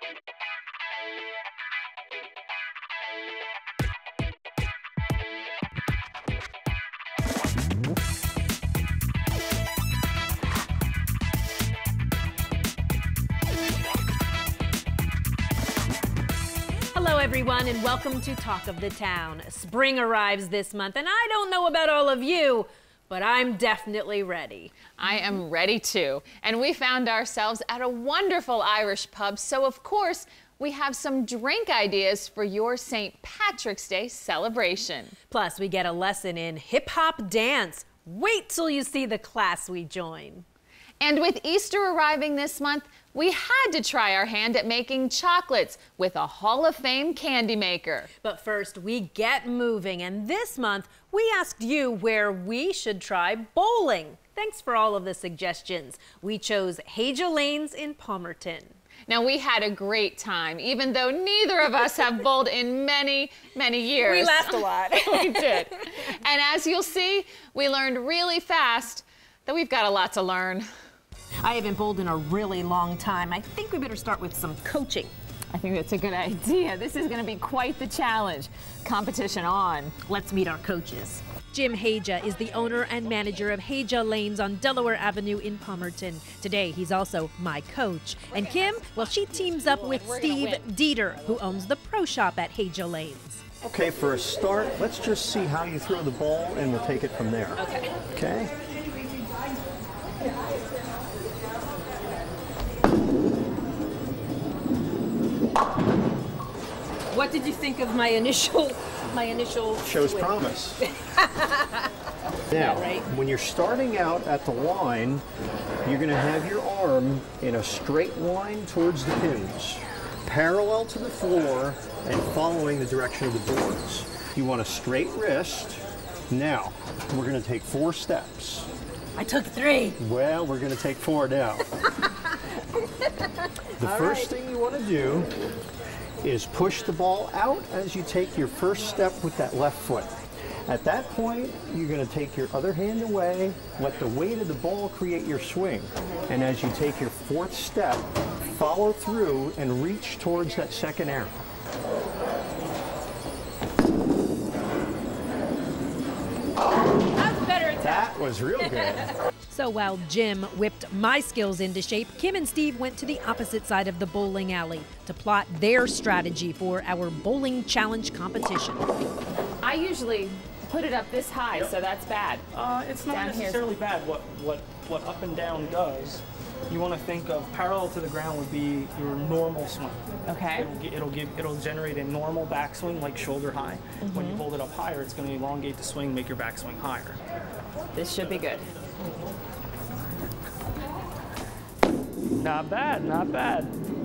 Hello everyone and welcome to Talk of the Town. Spring arrives this month and I don't know about all of you, but I'm definitely ready. I am ready too. And we found ourselves at a wonderful Irish pub, so of course we have some drink ideas for your St. Patrick's Day celebration. Plus we get a lesson in hip-hop dance. Wait till you see the class we join. And with Easter arriving this month, we had to try our hand at making chocolates with a Hall of Fame candy maker. But first, we get moving, and this month, we asked you where we should try bowling. Thanks for all of the suggestions. We chose Haja Lanes in Palmerton. Now, we had a great time, even though neither of us have bowled in many, many years. We laughed a lot. We did. And as you'll see, we learned really fast that we've got a lot to learn. I haven't bowled in a really long time. I think we better start with some coaching. I think that's a good idea. This is going to be quite the challenge. Competition on. Let's meet our coaches. Jim Haja is the owner and manager of Haja Lanes on Delaware Avenue in Palmerton. Today, he's also my coach. And Kim, well, she teams up with Steve Dieter, who owns the pro shop at Haja Lanes. Okay, for a start, let's just see how you throw the ball and we'll take it from there. Okay. Okay? What did you think of my initial Shows swing? promise. Now, right? when you're starting out at the line, you're going to have your arm in a straight line towards the pins, parallel to the floor and following the direction of the boards. You want a straight wrist. Now, we're going to take 4 steps. I took 3. Well, we're going to take 4 now. The first thing you want to do is push the ball out as you take your first step with that left foot. At that point, you're going to take your other hand away, let the weight of the ball create your swing. And as you take your 4th step, follow through and reach towards that second arrow. That's better. That was real good. So while Jim whipped my skills into shape, Kim and Steve went to the opposite side of the bowling alley to plot their strategy for our bowling challenge competition. I usually put it up this high, so that's bad. It's not necessarily bad. What up and down does, you want to think of parallel to the ground would be your normal swing. Okay. It'll generate a normal backswing like shoulder high. When you hold it up higher, it's going to elongate the swing, make your backswing higher. This should be good. Not bad, not bad.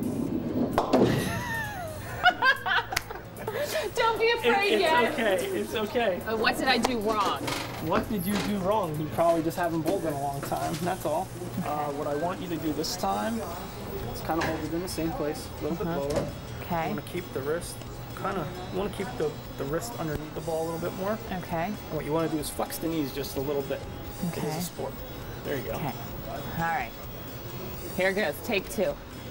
Don't be afraid yet. It's okay, it's okay. What did I do wrong? What did you do wrong? You probably just haven't bowled in a long time, that's all. What I want you to do this time is kind of hold it in the same place, a little bit lower. Okay. You want to keep the wrist, you want to keep the wrist underneath the ball a little bit more. Okay. And what you want to do is flex the knees just a little bit. Okay. It is a sport. There you go. Okay. All right. Here goes. Take 2.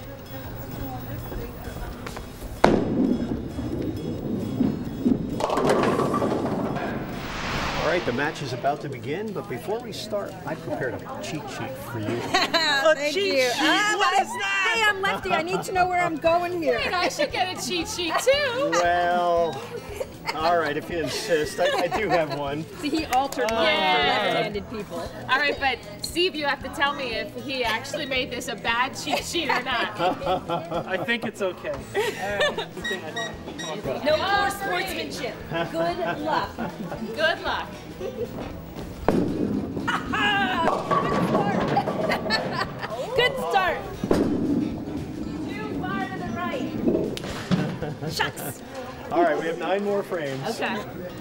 All right, the match is about to begin, but before we start, I prepared a cheat sheet for you. Thank you. What is that? Hey, I'm Lefty. I need to know where I'm going here. Wait, I should get a cheat sheet too. Well, all right, if you insist, I do have one. See, he altered mine for left-handed people. All right, but Steve, you have to tell me if he actually made this a bad cheat sheet or not. I think it's okay. No more sportsmanship. Good luck. Good luck. Good start. Too far to the right. Shucks. All right, we have 9 more frames. Okay.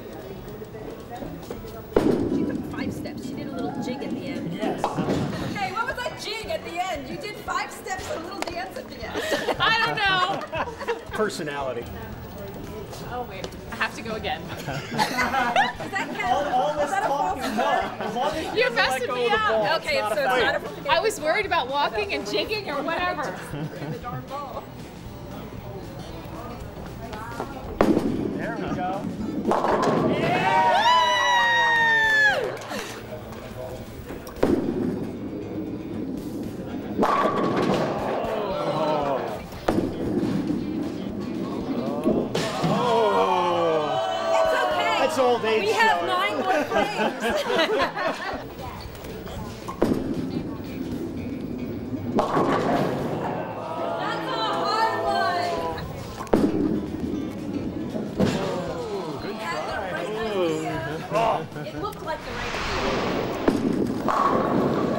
She took 5 steps. She did a little jig at the end. Yes. Hey, what was that jig at the end? You did 5 steps and a little dance at the end. I don't know. Personality. Oh, wait. I have to go again. Does that count? All this Is that a false talking, start? as long as You're messing me up. Okay, so it's not a I was worried about walking and jigging or whatever. the darn ball. old age. We have 9 more frames. That's a hard one. Ooh, good try. It looked like the right idea.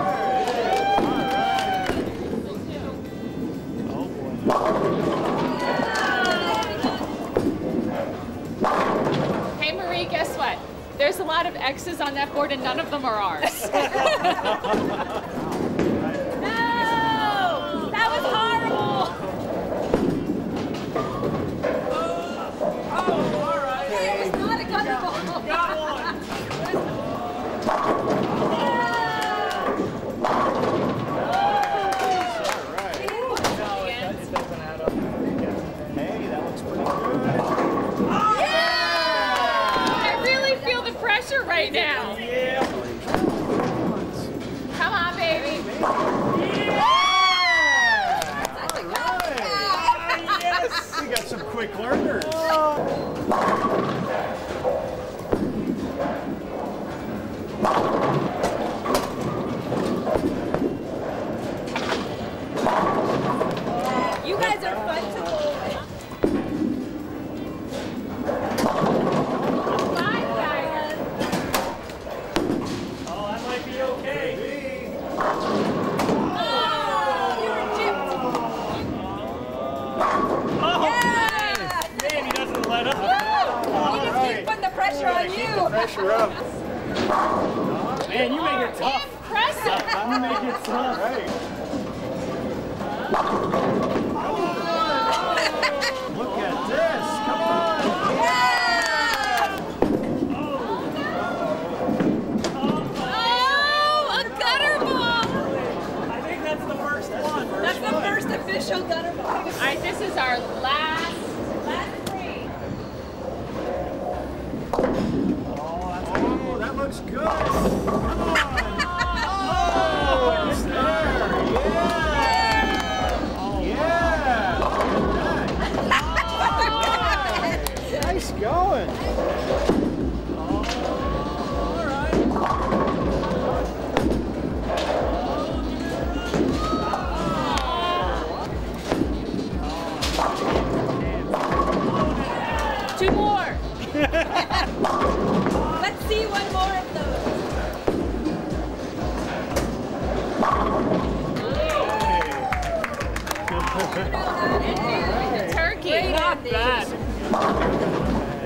Hey, Marie, guess what? There's a lot of X's on that board and none of them are ours. No! That was horrible! Oh, all right. It was not a gutter ball. Got one. It doesn't add up. Hey, that looks pretty good. I really feel the pressure right now. Yeah. Come on, baby. Yes, we got some quick learners. You guys are fun to bowl with. Fine, guys. Oh, that might be okay. Oh, you were gypped. Oh, Yeah! man, he doesn't let up. He just keeps putting the pressure on you. Pressure up. Man, you make it tough. Impressive. You make it tough. Right. Look at this. Come on. Oh, a gutter ball. I think that's the first one. That's the first official gutter ball. All right, this is our last free. Oh, that looks good. Come on. Oh, it's there. Yeah. Yeah. Nice going. All right. 2 more. Let's see one more of those. Turkey. Great Not ending. bad.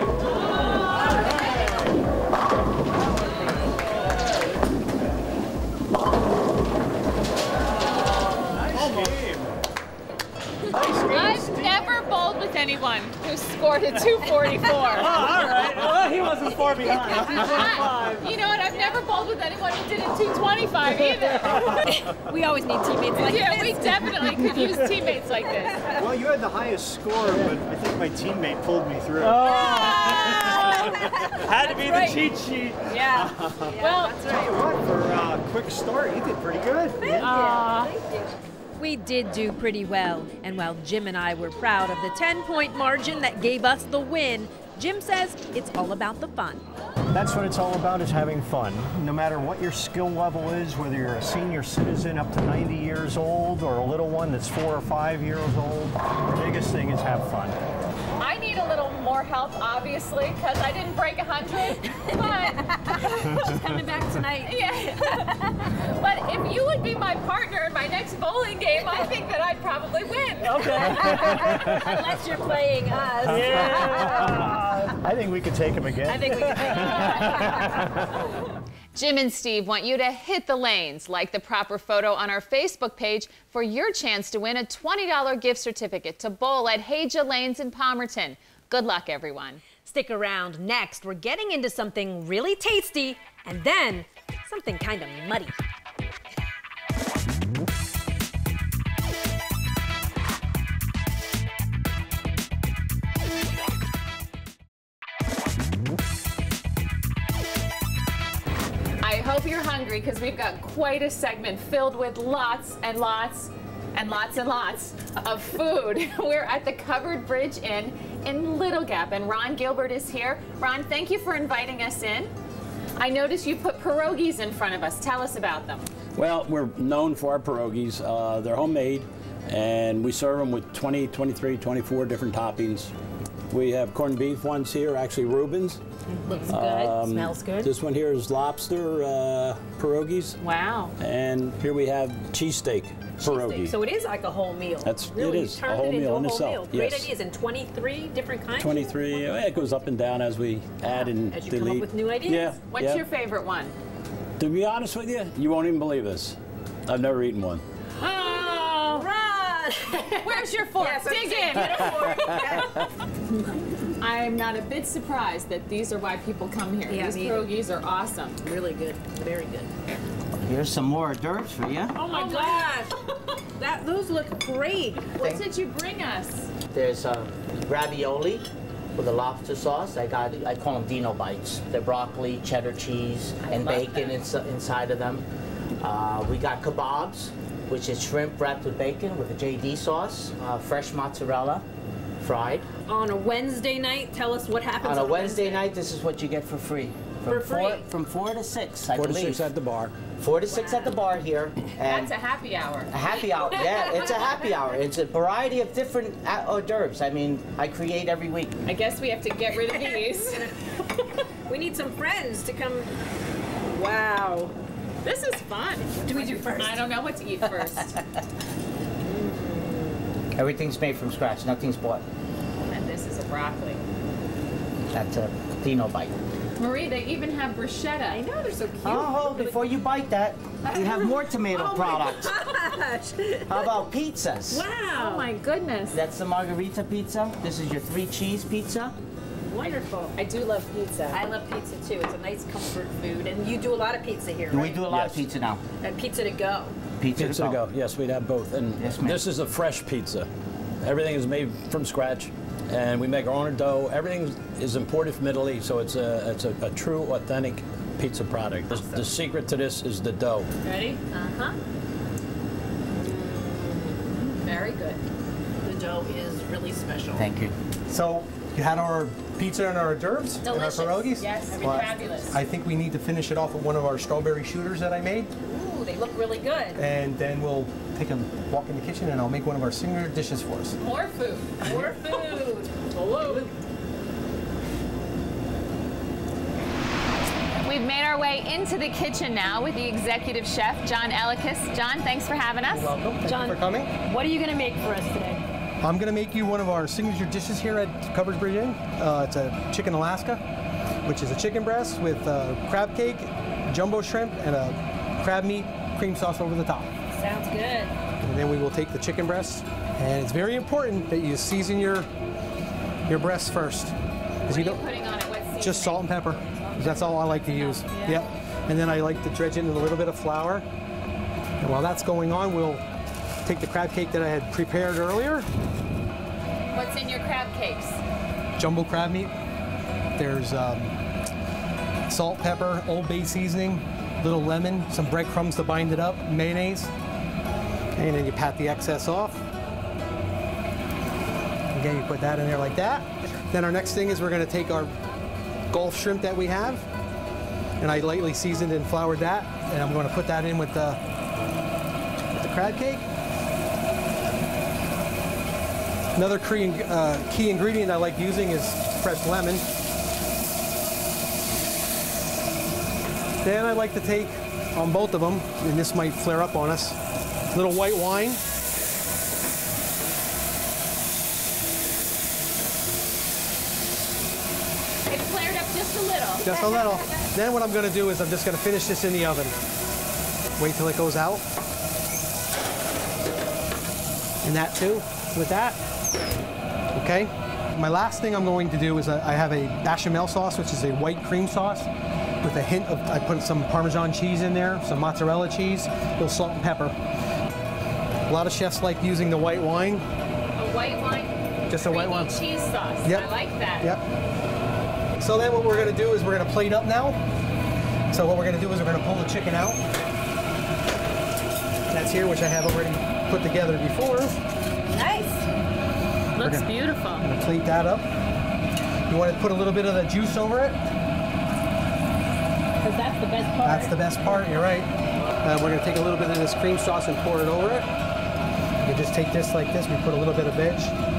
I've never bowled with anyone who scored a 244. All right. Well, he wasn't far behind. 225. You know what? I've never bowled with anyone who did a 225 either. We always need teammates like Yeah, this. we definitely could use teammates like this. Well, you had the highest score, but I think my teammate pulled me through. Had to be right. the cheat sheet. Yeah. Well, Tell you what, for a quick start, you did pretty good. Thank you. We did do pretty well, and while Jim and I were proud of the 10-point margin that gave us the win, Jim says it's all about the fun. That's what it's all about, is having fun. No matter what your skill level is, whether you're a senior citizen up to 90 years old or a little one that's 4 or 5 years old, the biggest thing is have fun. I need a little more help, obviously, because I didn't break 100. But She's coming back tonight. yeah. But if you would be my partner in my next bowling game, I think that I'd probably win. Unless you're playing us. Yeah. I think we could take him again. I think we can. Jim and Steve want you to hit the lanes, like the proper photo on our Facebook page for your chance to win a $20 gift certificate to bowl at Haja Lanes in Palmerton. Good luck, everyone. Stick around. Next, we're getting into something really tasty and then something kind of muddy. I hope you're hungry because we've got quite a segment filled with lots and lots and lots of food. We're at the Covered Bridge Inn in Little Gap, and Ron Gilbert is here. Ron, thank you for inviting us in. I noticed you put pierogies in front of us. Tell us about them. Well, we're known for our pierogies. They're homemade, and we serve them with 20, 23, 24 different toppings. We have corned beef ones here, actually Reuben's. Looks good. Smells good. This one here is lobster pierogies. Wow. And here we have cheesesteak pierogi. So it is like a whole meal. It really, is a whole meal in itself. Great Yes. ideas, and 23 different kinds. 23. It goes up and down as we add and As you delete. come up with new ideas. Yeah. What's yeah. your favorite one? To be honest with you, you won't even believe this. I've never eaten one. Oh, Ron! where's your fork? Yes, Dig in. I'm not a bit surprised that these are why people come here. Yeah, These me either. pierogies are awesome. Really good. Very good. Here's some more hors d'oeuvres for you. Oh my gosh! Those look great. What did you bring us? There's ravioli with a lobster sauce. I call them Dino bites. They're broccoli, cheddar cheese, and bacon inside of them. We got kebabs, which is shrimp wrapped with bacon with a JD sauce, fresh mozzarella, fried. On a Wednesday night, tell us what happens On a Wednesday night, this is what you get for free. From 4 to 6, I 4 to believe. 6 at the bar. 4 to 6 at the bar here. And That's a happy hour. a happy hour, yeah, it's a happy hour. It's a variety of different hors d'oeuvres. I mean, I create every week. I guess we have to get rid of these. We need some friends to come. Wow. This is fun. What do we do first? I don't know what to eat first. Everything's made from scratch, nothing's bought. And this is a broccoli. That's a Dino bite. Marie, they even have bruschetta. I know, they're so cute. Oh, before you bite that, we have more tomato products. Gosh. How about pizzas? Wow. Oh my goodness. That's the margarita pizza. This is your 3 cheese pizza. Wonderful. I do love pizza. I love pizza too. It's a nice comfort food. And you do a lot of pizza here, right? We do a lot of Yes. pizza now. And pizza to go. Pizza to go. Yes, we'd have both. And Yes, ma'am. this is a fresh pizza. Everything is made from scratch, and we make our own dough. Everything is imported from Italy, so it's a true, authentic pizza product. The secret to this is the dough. Ready? Uh-huh. Very good. The dough is really special. Thank you. So you had our pizza and our hors d'oeuvres and our Delicious. pierogies? Yes, Well, fabulous. I think we need to finish it off with one of our strawberry shooters that I made, Ooh, they look really good. and then we'll take a walk in the kitchen and I'll make one of our signature dishes for us. More food. More food. Hello. We've made our way into the kitchen now with the executive chef, John Ellicus. John, thanks for having us. Welcome. Thank John, you for coming. what are you going to make for us today? I'm going to make you one of our signature dishes here at Covered Bridge Inn. It's a chicken Alaska, which is a chicken breast with crab cake, jumbo shrimp, and a crab meat cream sauce over the top. Sounds good. And then we will take the chicken breast, and it's very important that you season your breast first. What are you putting on it? What seasoning? Just salt and pepper. That's all I like to use. Yeah. Yep. And then I like to dredge it in a little bit of flour. And while that's going on, we'll take the crab cake that I had prepared earlier. What's in your crab cakes? Jumbo crab meat. There's salt, pepper, Old Bay seasoning, little lemon, some breadcrumbs to bind it up, mayonnaise. And then you pat the excess off. Again, you put that in there like that. Then our next thing is we're going to take our Gulf shrimp that we have, and I lightly seasoned and floured that, and I'm going to put that in with the crab cake. Another key ingredient I like using is fresh lemon. Then I like to take on both of them, and this might flare up on us, a little white wine. It flared up just a little. Just a little. Then what I'm going to do is I'm just going to finish this in the oven. Wait till it goes out. And that too, with that. Okay. My last thing I'm going to do is I have a bechamel sauce, which is a white cream sauce with a hint of, I put some Parmesan cheese in there, some mozzarella cheese, a little salt and pepper. A lot of chefs like using the white wine. A white wine? Just a white wine. Creamy cheese sauce. Yep. I like that. Yep. So then what we're going to do is we're going to plate up now. So what we're going to do is we're going to pull the chicken out. That's here, which I have already put together before. Nice. Looks beautiful. I'm gonna plate that up. You want to put a little bit of the juice over it? Because that's the best part. That's the best part, you're right. We're gonna take a little bit of this cream sauce and pour it over it. You just take this like this, we put a little bit of veg.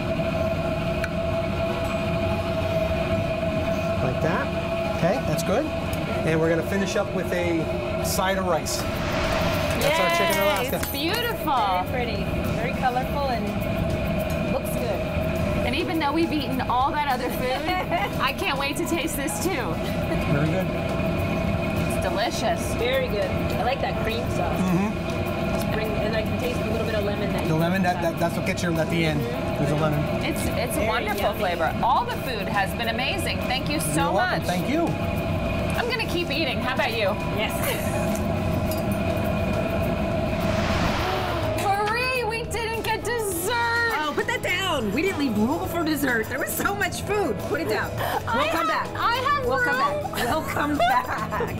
Like that. Okay, that's good. And we're gonna finish up with a side of rice. That's our chicken Alaska. It's beautiful. Very pretty, very colorful, and looks good. And even though we've eaten all that other food, I can't wait to taste this too. Very good. It's delicious. Very good. I like that cream sauce. And I can taste a little bit of lemon. The lemon, that's what gets you at the end. There's a lemon. It's a wonderful yummy flavor. All the food has been amazing. Thank you so You're welcome. much. Thank you. I'm gonna keep eating. How about you? Yes. Marie, we didn't get dessert. Oh, put that down. We didn't leave room for dessert. There was so much food. Put it down. We'll come back. I have We'll come room. back. We'll come back.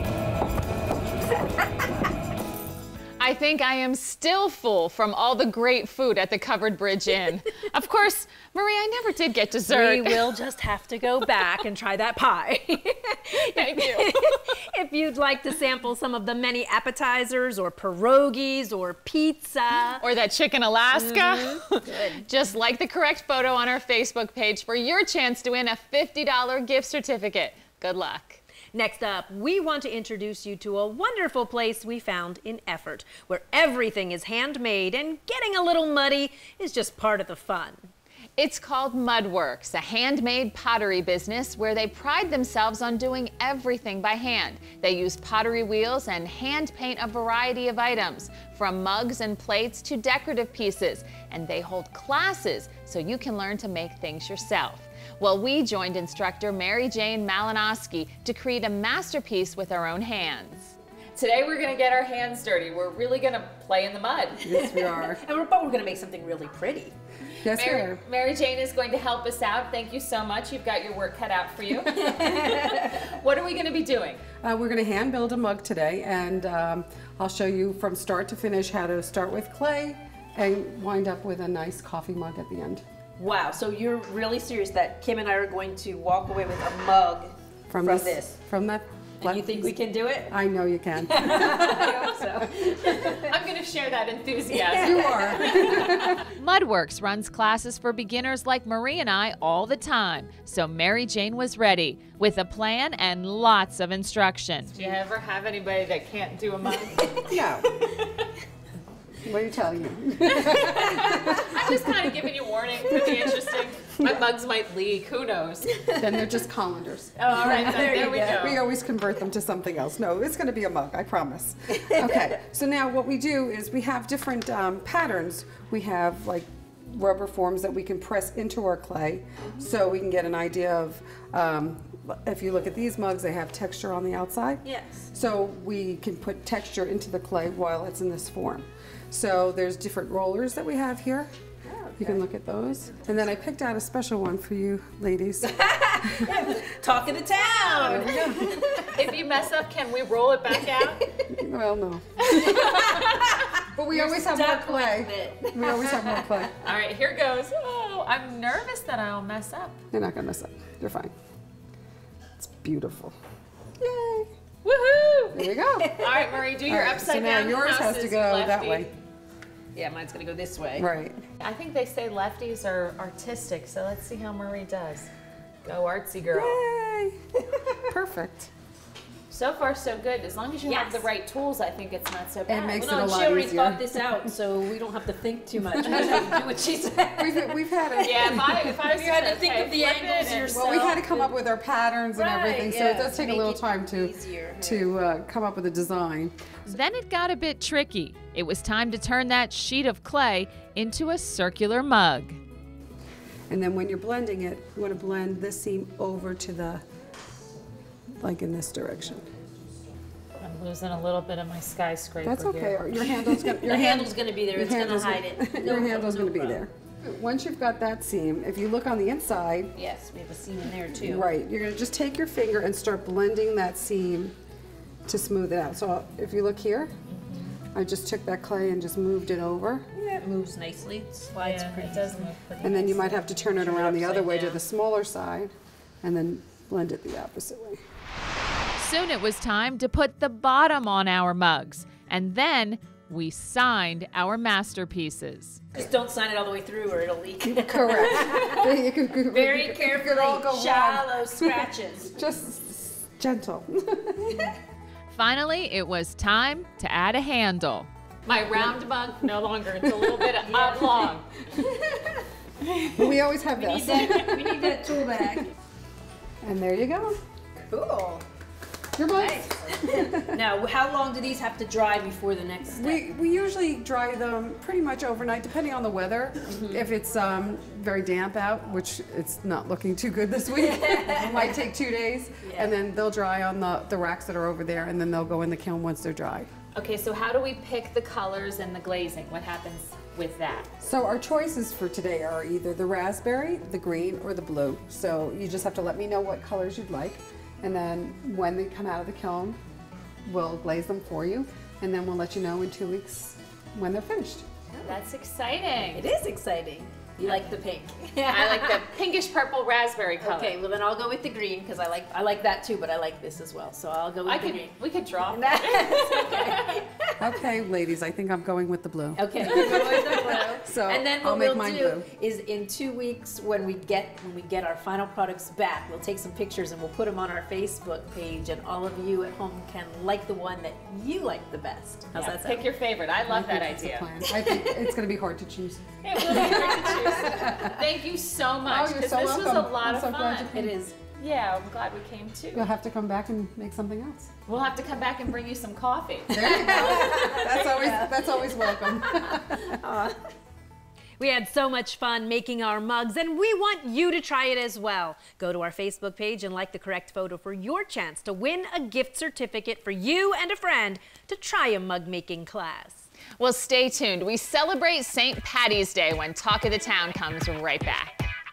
I think I am still full from all the great food at the Covered Bridge Inn. Of course, Marie, I never did get dessert. We will just have to go back and try that pie. Thank you. If you'd like to sample some of the many appetizers or pierogies or pizza. Or that chicken Alaska. Just like the correct photo on our Facebook page for your chance to win a $50 gift certificate. Good luck. Next up, we want to introduce you to a wonderful place we found in Effort, where everything is handmade and getting a little muddy is just part of the fun. It's called Mudworks, a handmade pottery business where they pride themselves on doing everything by hand. They use pottery wheels and hand paint a variety of items, from mugs and plates to decorative pieces, and they hold classes so you can learn to make things yourself. Well, we joined instructor Mary Jane Malinowski to create a masterpiece with our own hands. Today we're going to get our hands dirty. We're really going to play in the mud. Yes, we are. But we're going to make something really pretty. Yes, we are. Mary Jane is going to help us out. Thank you so much. You've got your work cut out for you. What are we going to be doing? We're going to hand build a mug today, and I'll show you from start to finish how to start with clay and wind up with a nice coffee mug at the end. Wow, so you're really serious that Kim and I are going to walk away with a mug from this? From that. And you think we can do it? I know you can. I hope so. I'm going to share that enthusiasm. You are. Mudworks runs classes for beginners like Marie and I all the time, so Mary Jane was ready with a plan and lots of instructions. Do you ever have anybody that can't do a mug? No. What are you telling you? I'm just kind of giving you warning. Could be interesting. My mugs might leak. Who knows? Then they're just colanders. Oh, all right. There we go. We always convert them to something else. No, it's going to be a mug, I promise. Okay, so now what we do is we have different patterns. We have like rubber forms that we can press into our clay so we can get an idea of, if you look at these mugs, they have texture on the outside. Yes. So we can put texture into the clay while it's in this form. So there's different rollers that we have here. You can look at those. And then I picked out a special one for you ladies. Talk of the town. If you mess up, can we roll it back out? Well, no. But we always have more clay. We always have more clay. All right, here goes. Oh, I'm nervous that I'll mess up. You're not going to mess up. You're fine. It's beautiful. Yay. Woohoo! There you go. All right, Marie, do your upside down. So now yours has to go that way. Yeah, mine's going to go this way. Right. I think they say lefties are artistic, so let's see how Marie does. Go artsy girl. Yay. Perfect. So far, so good. As long as you have Yes. the right tools, I think it's not so bad. It makes Well, it a no, lot she already easier. thought this out, so we don't have to think too much. We just have to do what she said. We've had a, Yeah, if I was You had to gonna, think okay, of the flip it angles and- yourself. well, we had to come up with our patterns and Right, everything, so yeah. it does take a Make little it time to easier. come up with a design. Then it got a bit tricky. It was time to turn that sheet of clay into a circular mug. And then when you're blending it, you want to blend this seam over to the, like in this direction. I'm losing a little bit of my skyscraper That's okay. here. Your handle's going The handle's going to be there. Your It's going to handle's hide it. Your handle's going to be there. Once you've got that seam, if you look on the inside, Yes, we have a seam in there too. right, you're going to just take your finger and start blending that seam to smooth it out. So if you look here, I just took that clay and just moved it over. It moves nicely. It slides pretty. It does move pretty. And then you might have to turn it around the other way to down. the smaller side and then blend it the opposite way. Soon it was time to put the bottom on our mugs, and then we signed our masterpieces. Just don't sign it all the way through or it'll leak. Correct. Very all carefully, go wrong. shallow scratches. Just gentle. Finally, it was time to add a handle. My round mug, no longer. It's a little bit oblong. We always have this. We need that tool bag. And there you go. Cool. Your mugs. Nice. Now, how long do these have to dry before the next step? We usually dry them pretty much overnight, depending on the weather. If it's very damp out, which it's not looking too good this week, it might take 2 days, and then they'll dry on the racks that are over there, and then they'll go in the kiln once they're dry. Okay, so how do we pick the colors and the glazing? What happens with that? So our choices for today are either the raspberry, the green, or the blue. So you just have to let me know what colors you'd like. And then when they come out of the kiln, we'll glaze them for you. And then we'll let you know in 2 weeks when they're finished. That's exciting. It is exciting. You like the pink. I like the pinkish purple raspberry color. Okay, well then I'll go with the green because I like that too, but I like this as well. So I'll go with the green. We could draw. Okay. Okay, ladies, I think I'm going with the blue. Okay, we'll go with the blue. So and then I'll what make we'll mine do blue. is in 2 weeks when we get our final products back, we'll take some pictures and we'll put them on our Facebook page, and all of you at home can like the one that you like the best. How's that sound? Pick your favorite. I love that That's the idea. plan. I think it's going to be hard to choose. It will be hard to choose. Thank you so much. Oh, you're 'cause so this welcome. was a lot I'm of so glad fun. you came. It is. Yeah, I'm glad we came too. You'll have to come back and make something else. We'll have to come back and bring you some coffee. There you go. That's always welcome. We had so much fun making our mugs, and we want you to try it as well. Go to our Facebook page and like the correct photo for your chance to win a gift certificate for you and a friend to try a mug making class. Well, stay tuned. We celebrate St. Patty's Day when Talk of the Town comes right back.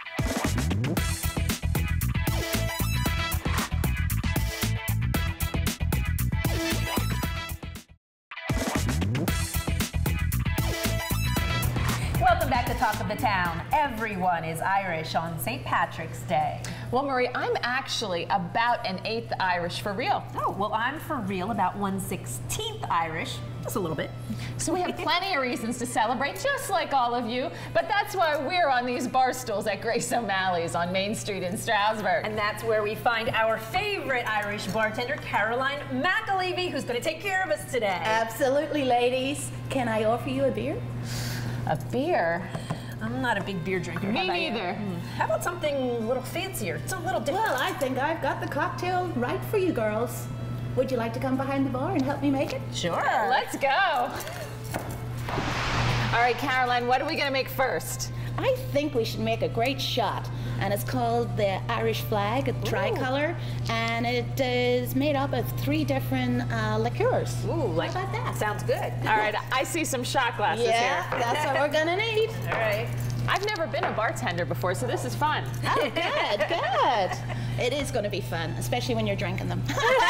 Welcome back to Talk of the Town. Everyone is Irish on St. Patrick's Day. Well, Marie, I'm actually about an 1/8 Irish for real. Oh, well, I'm for real about 1/16 Irish, just a little bit. So we have plenty of reasons to celebrate, just like all of you. But that's why we're on these bar stools at Grace O'Malley's on Main Street in Stroudsburg. And that's where we find our favorite Irish bartender, Caroline McAlevey, who's going to take care of us today. Absolutely, ladies. Can I offer you a beer? A beer? I'm not a big beer drinker. Me How about you? neither. How about something a little fancier? It's a little different. Well, I think I've got the cocktail right for you girls. Would you like to come behind the bar and help me make it? Sure. Let's go. All right, Caroline, what are we going to make first? I think we should make a great shot, and it's called the Irish flag, a tricolor, and it is made up of 3 different liqueurs. Ooh, like How about that? Sounds good. All right, I see some shot glasses Yeah, here. that's what we're gonna need. All right. I've never been a bartender before, so this is fun. Oh, good, good. It is gonna be fun, especially when you're drinking them.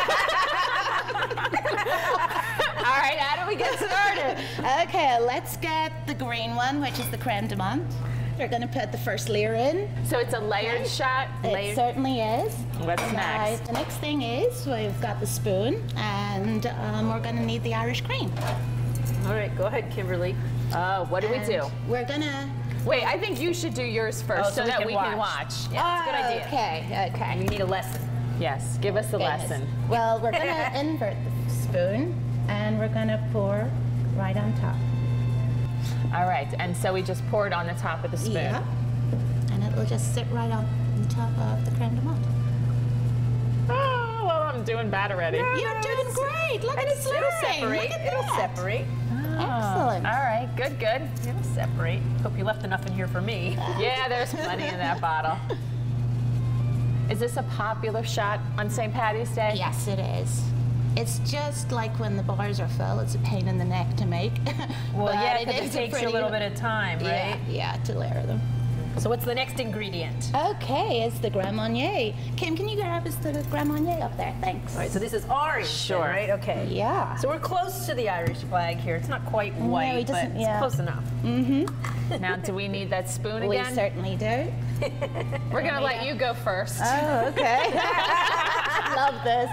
All right, how do we get started? Okay, let's get the green one, which is the creme de menthe. We're gonna put the first layer in. So it's a layered shot? It certainly is. What's next? The next thing is we've got the spoon, and we're gonna need the Irish cream. All right, go ahead, Kimberly. What do we do? We're gonna... Wait, I think you should do yours first so that we can watch. Yeah, that's a good idea. Okay, okay. We need a lesson. Yes, give us a lesson. Well, we're gonna invert the spoon, and we're gonna pour right on top. All right, and so we just pour it on the top of the spoon. Yeah. And it will just sit right on the top of the creme de menthe. Oh, well, I'm doing bad already. You're doing great. Look at the It'll slurring. separate. Look at It'll that. separate. Excellent. All right, good, good. It'll separate. Hope you left enough in here for me. Yeah, there's plenty in that bottle. Is this a popular shot on St. Patty's Day? Yes, it is. It's just like when the bars are full, it's a pain in the neck to make. Well, But yeah, it because is it takes you a pretty- little bit of time, right? Yeah, to layer them. So what's the next ingredient? Okay, it's the Grand Marnier. Kim, can you grab us the Grand Marnier up there? Thanks. All right, so this is orange, Sure. then, right? Okay. Yeah. So we're close to the Irish flag here. It's not quite No, white, it but doesn't- it's yeah. close enough. Now, do we need that spoon We again? certainly do. We're going to let you go first. Oh, okay. Love this.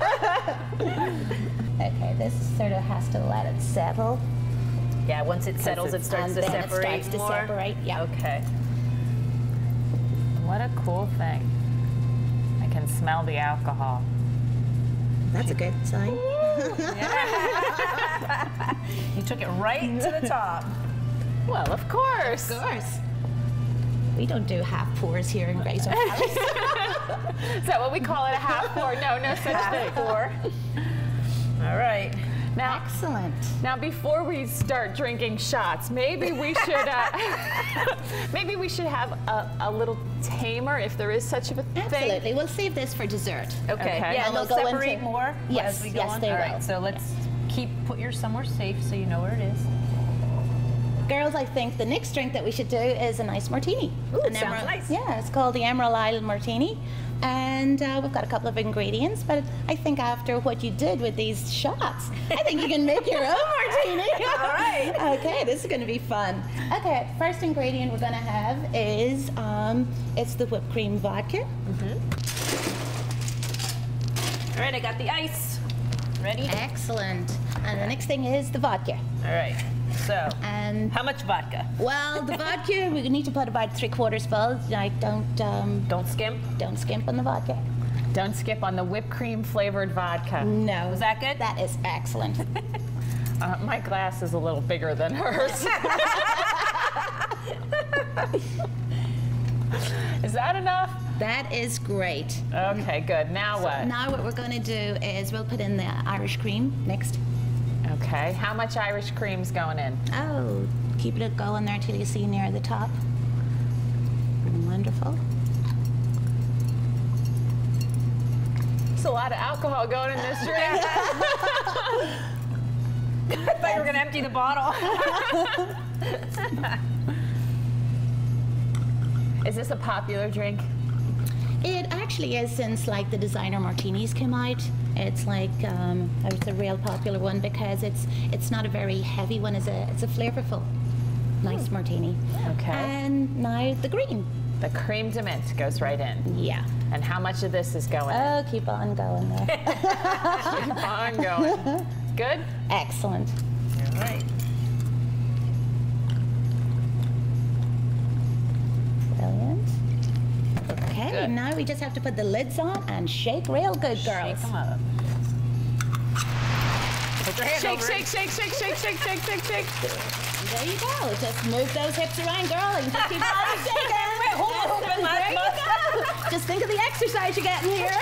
Okay, this sort of has to let it settle. Yeah, once it settles, it starts and to then separate it starts to more. separate, yeah. Okay. What a cool thing. I can smell the alcohol. That's a good sign. You took it right to the top. Well, of course. Of course. We don't do half pours here in Grayson Palace. Is that what we call it, a half pour? No, no such thing. Pour. All right. Now, Excellent. now, before we start drinking shots, maybe we should have a little tamer, if there is such a thing. Absolutely. We'll save this for dessert. Okay. Okay. Yeah, And they'll we'll go separate into- more Yes, as we go yes, on. they All will. right, so let's put yours somewhere safe so you know where it is. Girls, I think the next drink that we should do is a nice martini. Ooh, An sounds Emerald- nice. Yeah, it's called the Emerald Isle Martini. And we've got a couple of ingredients, but I think after what you did with these shots, I think you can make your own martini. All right. Okay, this is going to be fun. Okay, first ingredient we're going to have is it's the whipped cream vodka. All right, I got the ice. Ready? Excellent. And the next thing is the vodka. All right. So, And how much vodka? well, the vodka we need to put about 3/4 full. Like Don't skimp. don't skimp on the vodka. Don't skip on the whipped cream flavored vodka. No. Was that good? That is excellent. My glass is a little bigger than hers. Is that enough? That is great. Okay, good. Now what? Now what we're going to do is we'll put in the Irish cream next. Okay, how much Irish cream's going in? Oh, keep it going there till you see near the top. Wonderful. There's a lot of alcohol going in this drink. I thought you were going to empty the bottle. Is this a popular drink? It actually is since like the designer martinis came out. It's like it's a real popular one because it's not a very heavy one. It's a flavorful, nice martini. Okay. And now the green. The creme de menthe goes right in. Yeah. And how much of this is going in? Oh, keep on going there. Keep on going. Good? Excellent. All right. Brilliant. Okay, Good. now we just have to put the lids on and shake real good, girls. Shake them up. Put your hand Shake, over it. shake, shake, shake, shake, shake, shake, shake, shake. There you go. Just move those hips around, girl, and just keep on shaking. There you go. Just think of the exercise you're getting here.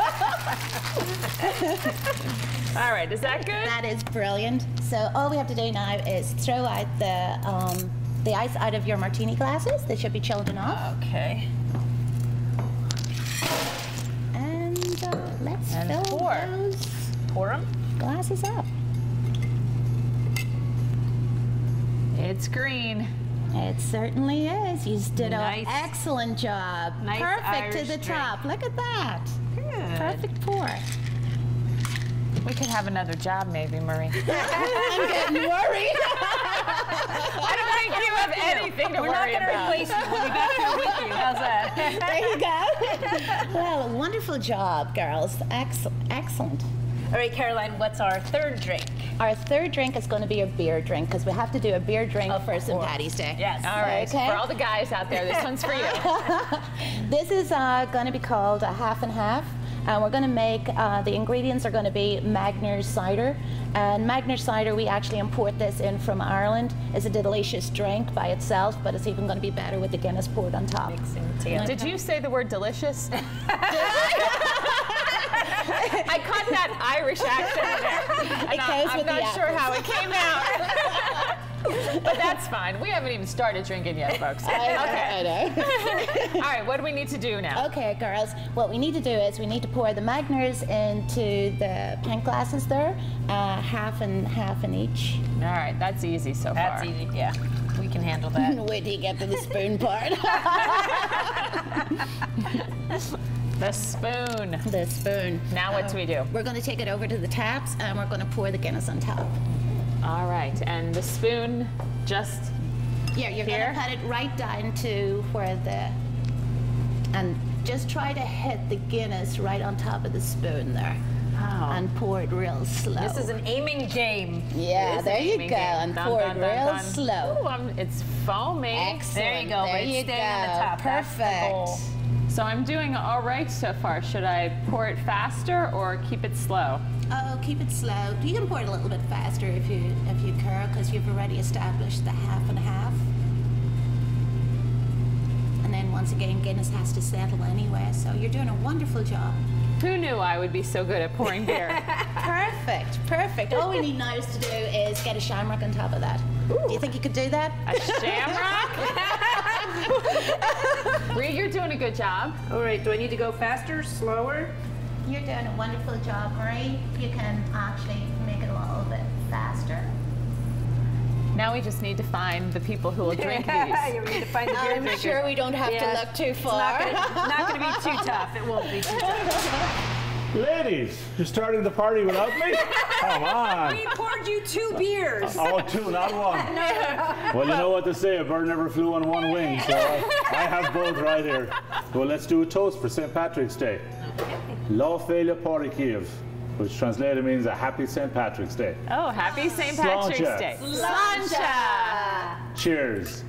All right, is that good? That is brilliant. So all we have to do now is throw out the ice out of your martini glasses. They should be chilled enough. Okay. And let's And fill pour. those Pour them. glasses up. It's green. It certainly is. You did Nice. an excellent job. Nice Perfect Irish to the drink. top. Look at that. Good. Perfect pour. We could have another job, maybe, Marie. I'm getting worried. I don't think you have anything to We're not worry going to about. replace you. We'll be back here with you. How's that? There you go. Well, wonderful job, girls. Excellent. All right, Caroline, what's our third drink? Our third drink is going to be a beer drink because we have to do a beer drink Of for St. course. Patty's Day. Yes. All right, Okay. for all the guys out there, this one's for you. This is going to be called a half and half. And we're going to make, the ingredients are going to be Magner's cider. And Magner's cider, we actually import this in from Ireland. It's a delicious drink by itself, but it's even going to be better with the Guinness poured on top. Mixing it together. Did you say the word delicious? I caught that Irish accent in there. And goes I'm with the not sure apples. how it came out. But that's fine. We haven't even started drinking yet, folks. I know. All right, what do we need to do now? Okay, girls, what we need to do is we need to pour the Magners into the pint glasses there, half and half in each. All right, that's easy so far. That's easy, yeah. We can handle that. Wait till you get to the spoon part. The spoon. The spoon. Now what do we do? We're going to take it over to the taps and we're going to pour the Guinness on top. All right, and the spoon just Yeah, you're going to put it right down to where and just try to hit the Guinness right on top of the spoon there. Oh. And pour it real slow. This is an aiming game. Yeah, there you go. And pour it real slow. Ooh, it's foamy. Excellent. There you go. There you Staying go. on the top. Perfect. So I'm doing all right so far. Should I pour it faster or keep it slow? Oh, keep it slow. You can pour it a little bit faster if you care, because you've already established the half and half. And then once again, Guinness has to settle anyway. So you're doing a wonderful job. Who knew I would be so good at pouring beer? Perfect, perfect. All we need now is to do is get a shamrock on top of that. Ooh. Do you think you could do that? A shamrock? Reed, you're doing a good job. All right, do I need to go faster, slower? You're doing a wonderful job, Marie. You can actually make it a little bit faster. Now we just need to find the people who will drink these. You need to find the beer drinkers. I'm sure we don't have to look too far. It's not going to be too tough. It won't be too tough. Ladies, you're starting the party without me? Come on. We poured you 2 beers. Oh, 2, not 1. Well, you know what to say, a bird never flew on one wing, so I have both right here. Well, let's do a toast for St. Patrick's Day. Lo Féile Pedicures, which translated means a happy St. Patrick's Day. Oh, happy St. Patrick's Day. Sláinte! Cheers.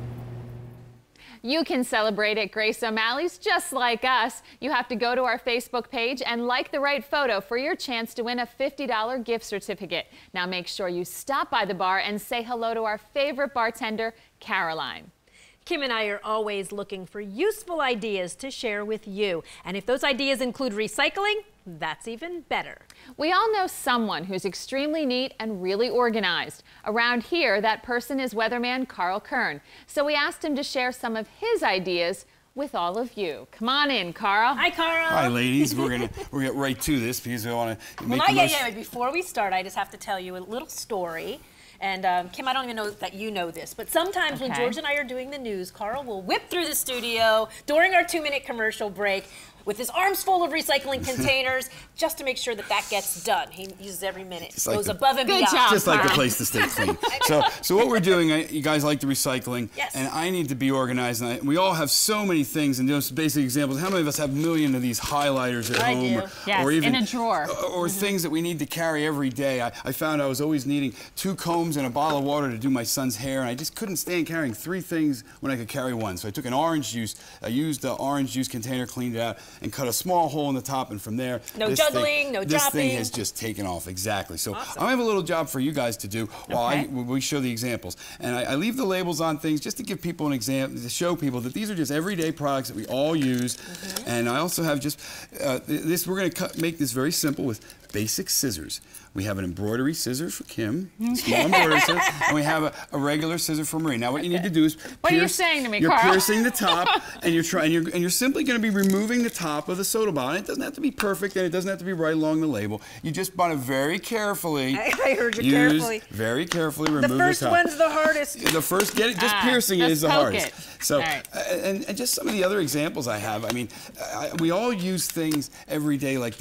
You can celebrate at Grace O'Malley's just like us. You have to go to our Facebook page and like the right photo for your chance to win a $50 gift certificate. Now make sure you stop by the bar and say hello to our favorite bartender, Caroline. Kim and I are always looking for useful ideas to share with you. And if those ideas include recycling, that's even better. We all know someone who's extremely neat and really organized. Around here, that person is weatherman Kern. So we asked him to share some of his ideas with all of you. Come on in, Carl. Hi, Carl. Hi, ladies. We're gonna get right to this because we want to make Well, not yet. Before we start, I just have to tell you a little story. And Kim, I don't even know that you know this, but sometimes when George and I are doing the news, Carl will whip through the studio during our 2-minute commercial break with his arms full of recycling containers just to make sure that that gets done. He uses every minute. Goes above and beyond. Good job, just like the place to stay clean. So what we're doing, you guys like the recycling, yes. And I need to be organized. And we all have so many things, and those basic examples. How many of us have a million of these highlighters at home? Or even in a drawer. Or things that we need to carry every day. I found I was always needing 2 combs and a bottle of water to do my son's hair, and I just couldn't stand carrying 3 things when I could carry 1. So I took an orange juice, I used the orange juice container, cleaned it out, and cut a small hole in the top, and from there, no juggling, no dropping. This thing has just taken off, exactly. So awesome. I have a little job for you guys to do while we show the examples. And I leave the labels on things just to give people an example, to show people that these are just everyday products that we all use. And I also have just we're going to make this very simple with basic scissors. We have an embroidery scissors for Kim, small embroidery scissors, and we have a regular scissor for Marie. Now what you need to do is what are you saying to me, You're Carl? piercing the top, and you're simply going to be removing the top of the soda bottle. And it doesn't have to be perfect, and it doesn't have to be right along the label. You just want to very carefully. I heard you carefully. Very carefully remove the first top. one's the hardest. The first, just piercing it is the hardest. So, right. and just some of the other examples I have. I mean, we all use things every day like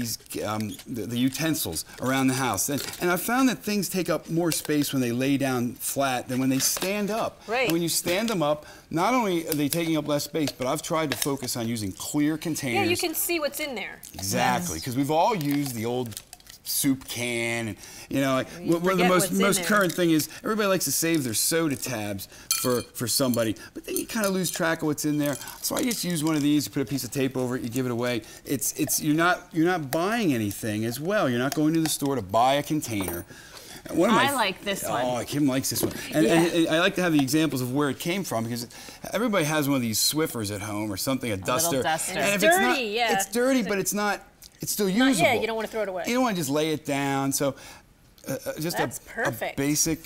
the utensils around the house, and I found that things take up more space when they lay down flat than when they stand up. Right. And when you stand them up, not only are they taking up less space, but I've tried to focus on using clear containers. Yeah, you can see what's in there. Exactly, because we've all used the old soup can, and one of the most current thing is everybody likes to save their soda tabs for somebody, but then you kind of lose track of what's in there. So I just use one of these. You put a piece of tape over it, you give it away. You're not buying anything as well. You're not going to the store to buy a container. I like this one. Oh, Kim likes this one. And I like to have the examples of where it came from, because everybody has one of these Swiffers at home or something, a duster. Little duster. And it's dirty, it's dirty, but it's not. It's still usable. You don't want to throw it away. You don't want to just lay it down. So That's perfect. A basic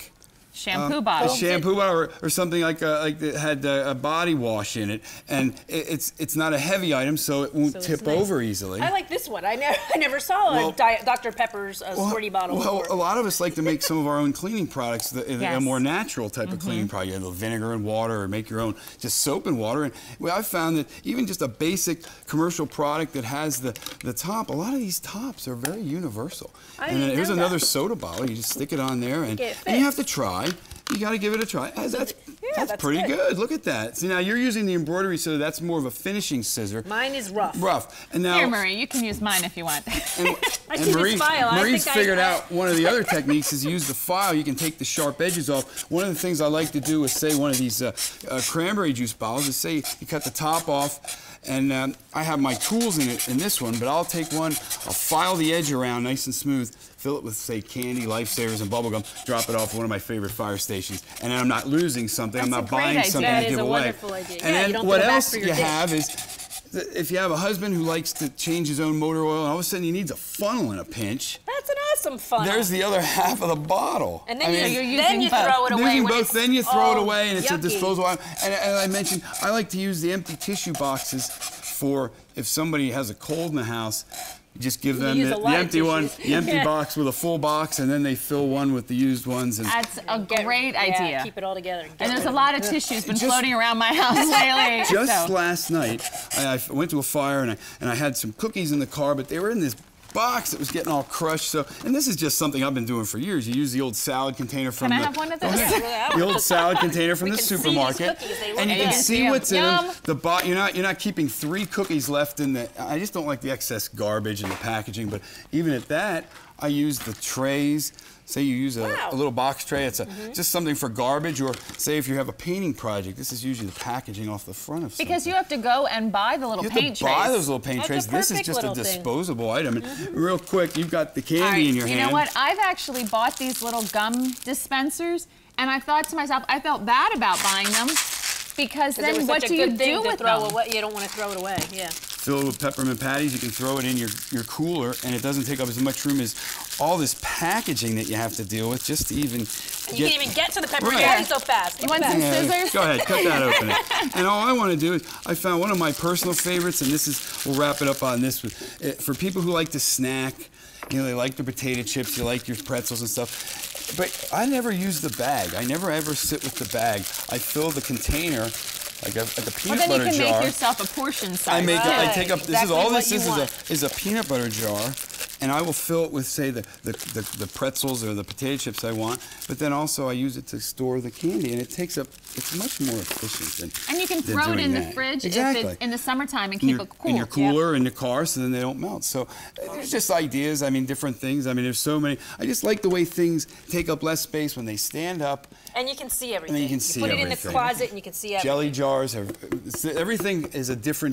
shampoo bottle. A shampoo bottle or something like that had a body wash in it, and it's not a heavy item, so it won't tip over easily. I like this one. I never saw a Dr. Pepper's squirty bottle before. A lot of us like to make some of our own cleaning products, a more natural type of cleaning product. You have the vinegar and water, or make your own just soap and water. And I've found that even just a basic commercial product that has the top, a lot of these tops are very universal. And here's another soda bottle. You just stick it on there, and you have to try. You got to give it a try. That's pretty good. Look at that. See, now you're using the embroidery scissor. That's more of a finishing scissor. Mine is rough. Rough. And now, here, Marie, you can use mine if you want. And Marie's figured out one of the other techniques is use the file. You can take the sharp edges off. One of the things I like to do is, say, one of these cranberry juice bottles is, say, you cut the top off. And I have my tools in this one, but I'll take one, I'll file the edge around nice and smooth, fill it with, say, candy, lifesavers, and bubblegum, drop it off one of my favorite fire stations, and then I'm not losing something, I'm not buying something to give away. That is a wonderful idea. And then what else you have is, if you have a husband who likes to change his own motor oil, and all of a sudden he needs a funnel in a pinch. That's an awesome funnel. There's the other half of the bottle. And then you throw it away. Then you throw it away, and it's a disposable item. And I mentioned, I like to use the empty tissue boxes for if somebody has a cold in the house. You just give them the empty one, the empty box with a full box, and then they fill one with the used ones. And that's a great idea. Yeah, keep it all together. And there's a lot of tissues been floating around my house lately. Just last night, I went to a fire, and I had some cookies in the car, but they were in this box that was getting all crushed. So, and this is just something I've been doing for years. You use the old salad container from Can I have one of those? The old salad container from the supermarket, and you can see what's in them. You're not keeping 3 cookies left in the. I just don't like the excess garbage in the packaging. But even at that, I use the trays. Say you use a little box tray, it's just something for garbage, or say if you have a painting project, this is usually the packaging off the front of something. Because you have to go and buy the little paint trays. You have to buy those little paint trays. This is just a disposable item. And real quick, you've got the candy in your hand. You know what? I've actually bought these little gum dispensers, and I thought to myself, I felt bad about buying them, because then what do you do with them? You don't want to throw it away, Fill it with peppermint patties. You can throw it in your cooler, and it doesn't take up as much room as all this packaging that you have to deal with just to even you can't even get to the peppermint patties so fast. You want some scissors? Go ahead, cut that open. And all I want to do is, I found one of my personal favorites, and we'll wrap it up on this. For people who like to snack, they like their potato chips, you like your pretzels and stuff. But I never use the bag. I never ever sit with the bag. I fill the container like a peanut butter jar. Well, then you can make yourself a portion size. I take up. This is a peanut butter jar, and I will fill it with, say, the pretzels or the potato chips I want. But then also I use it to store the candy, and it takes up. It's much more efficient than. And you can throw it in the fridge if it's in the summertime and keep it cool. In your cooler, in your car, so then they don't melt. So there's just ideas. I mean, different things. I mean, there's so many. I just like the way things take up less space when they stand up. And you can see everything. And you can see put it in the closet, and you can see everything. Jelly jars. Everything is a different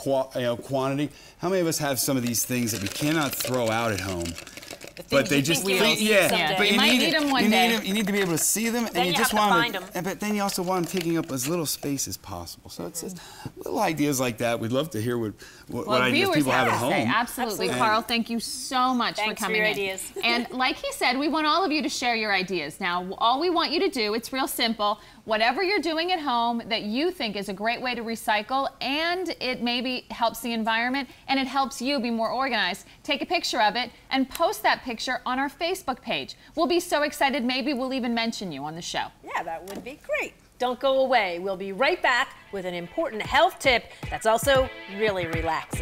quantity. How many of us have some of these things that we cannot throw out at home? But they just but you might need them one day. You need to be able to see them, and you just want to find them. But then you also want them taking up as little space as possible. So it's just little ideas like that. We'd love to hear what ideas people have at home. Absolutely, Carl. Thank you so much for coming in. And like he said, we want all of you to share your ideas. Now, all we want you to do, it's real simple. Whatever you're doing at home that you think is a great way to recycle, and it maybe helps the environment and it helps you be more organized, take a picture of it and post that picture on our Facebook page. We'll be so excited, maybe we'll even mention you on the show. Yeah, that would be great. Don't go away. We'll be right back with an important health tip that's also really relaxing.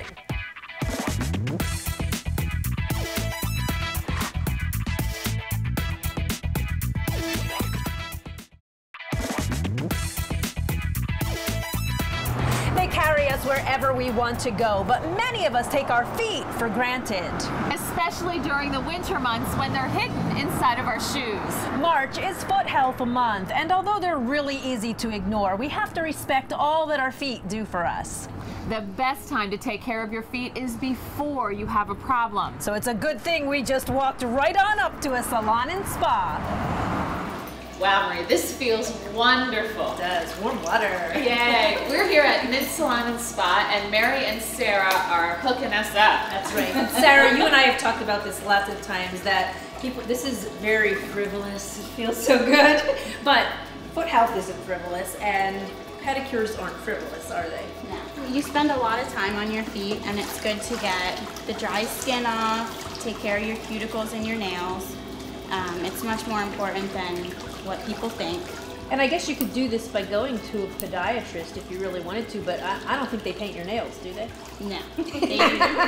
Carry us wherever we want to go, but many of us take our feet for granted. Especially during the winter months when they're hidden inside of our shoes. March is Foot Health Month, and although they're really easy to ignore, we have to respect all that our feet do for us. The best time to take care of your feet is before you have a problem. So it's a good thing we just walked right on up to a salon and spa. Wow, Marie, this feels wonderful. It does. Warm water. Yay. We're here at Mid Salon and Spa, and Mary and Sarah are hooking us up. That's right. And Sarah, you and I have talked about this lots of times, that People, this is very frivolous. It feels so good. But foot health isn't frivolous, and pedicures aren't frivolous, are they? No. You spend a lot of time on your feet, and it's good to get the dry skin off, take care of your cuticles and your nails. It's much more important than what people think. And I guess you could do this by going to a podiatrist if you really wanted to, but I don't think they paint your nails, do they? No. They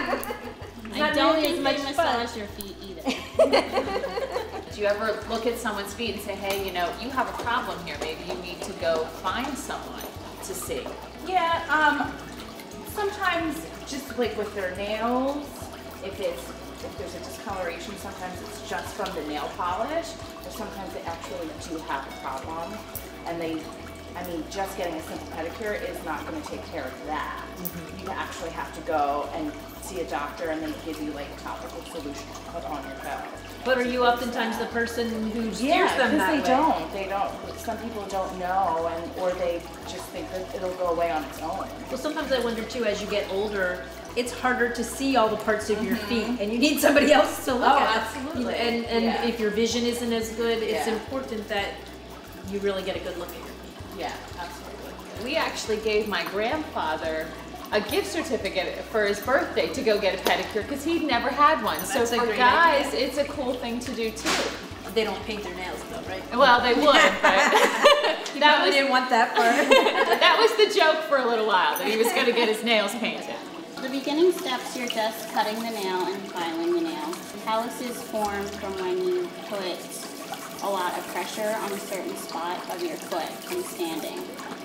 I don't think they massage your feet either. Do you ever look at someone's feet and say, hey, you know, you have a problem here. Maybe you need to go find someone to see? Yeah, sometimes just like with their nails, if there's a discoloration, sometimes it's just from the nail polish, or sometimes they actually do have a problem, and just getting a simple pedicure is not going to take care of that. Mm-hmm. You actually have to go and see a doctor, and they give you like a topical solution to put on your toe. But are you oftentimes the person who steers them that way? They don't. Some people don't know, or they just think that it'll go away on its own. Well, sometimes I wonder too, as you get older, it's harder to see all the parts of your feet, and you need somebody else to look at. Absolutely. And if your vision isn't as good, it's important that you really get a good look at your feet. Yeah, absolutely. We actually gave my grandfather a gift certificate for his birthday to go get a pedicure because he'd never had one. So for guys, it's a cool thing to do too. They don't paint their nails though, right? Well, they would, but you probably didn't want that part. That was the joke for a little while, that he was going to get his nails painted. The beginning steps, you're just cutting the nail and filing the nail. Calluses form from when you put a lot of pressure on a certain spot of your foot from standing.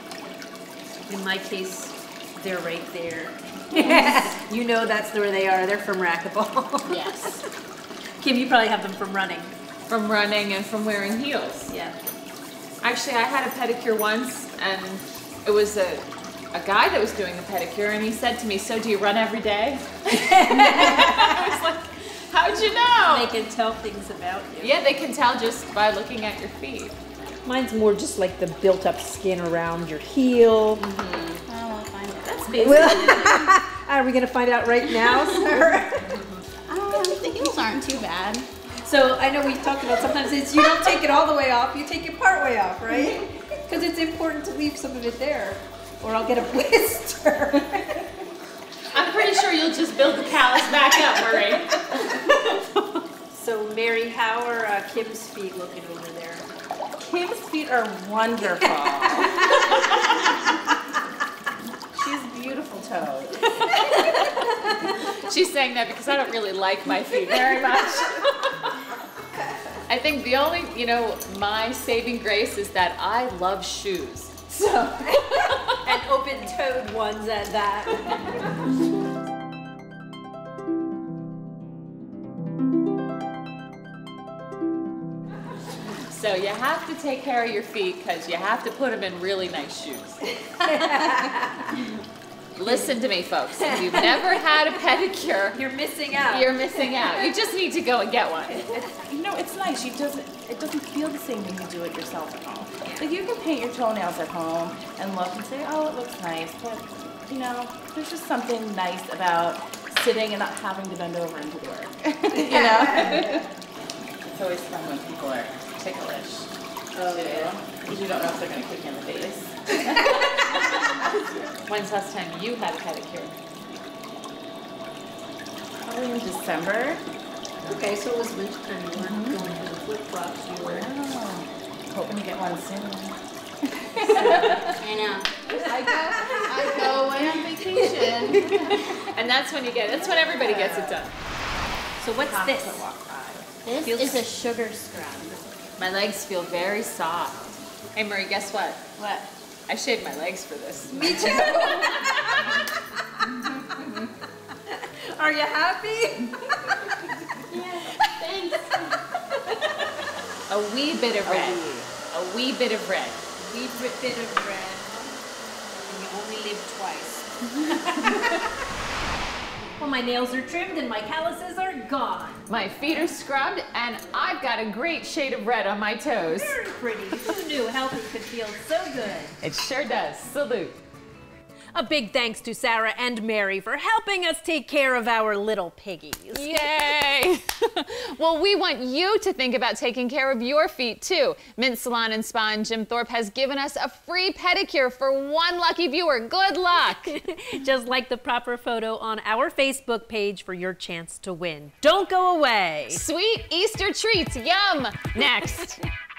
In my case, they're right there. Yes. You know that's where they are. They're from racquetball. Yes. Kim, you probably have them from running. From running and from wearing heels. Yeah. Actually, I had a pedicure once, and it was a guy that was doing the pedicure, and he said to me, so do you run every day? I was like, how'd you know? They can tell things about you. Yeah, they can tell just by looking at your feet. Mine's more just like the built-up skin around your heel. Mm-hmm. I don't want to find it. That's basically. Are we going to find out right now, sir? The heels aren't too bad. So I know we talked about sometimes you don't take it all the way off, you take it part way off, right? Because it's important to leave some of it there, or I'll get a blister. I'm pretty sure you'll just build the callus back up, Marie. So Mary, how are Kim's feet looking over there? Kim's feet are wonderful. She's beautiful toes. She's saying that because I don't really like my feet very much. I think the only, my saving grace is that I love shoes. So, and open-toed ones at that. So you have to take care of your feet because you have to put them in really nice shoes. Listen to me, folks. If you've never had a pedicure, you're missing out. You're missing out. You just need to go and get one. It's nice. It doesn't feel the same when you do it yourself at home. Like you can paint your toenails at home and look and say, oh, it looks nice, but there's just something nice about sitting and not having to bend over and do the work. It's always fun when people are ticklish. Oh yeah. Because you don't know if they're going to kick you in the face. When's the last time you had a pedicure? Probably in December. Okay, so it was wintertime. You weren't going to the flip-flops. You were hoping to get one soon. I know. I go away on vacation. And that's when everybody gets it done. So what's this? This is a sugar scrub. My legs feel very soft. Hey Marie, guess what? What? I shaved my legs for this. Me too. Are you happy? Yeah, thanks. A wee bit of red. A wee bit of red. Wee bit of red. And you only live twice. Well, my nails are trimmed and my calluses are gone. My feet are scrubbed and I've got a great shade of red on my toes. Very pretty. Who knew healthy could feel so good? It sure does. Salute. A big thanks to Sarah and Mary for helping us take care of our little piggies. Yay! Well, we want you to think about taking care of your feet too. Mint Salon and Spa in Jim Thorpe has given us a free pedicure for one lucky viewer. Good luck! Just like the proper photo on our Facebook page for your chance to win. Don't go away. Sweet Easter treats, yum! Next.